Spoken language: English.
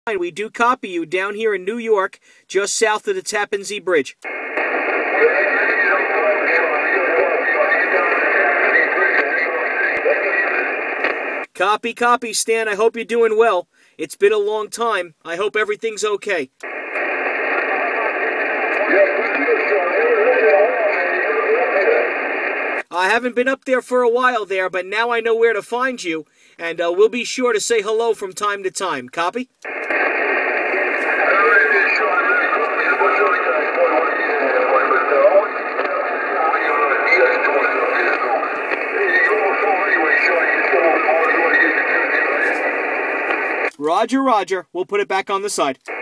We do copy you down here in New York, just south of the Tappan Zee Bridge. Copy, copy, Stan. I hope you're doing well. It's been a long time. I hope everything's okay. I haven't been up there for a while there, but now I know where to find you, and we'll be sure to say hello from time to time. Copy? Roger, roger. We'll put it back on the side.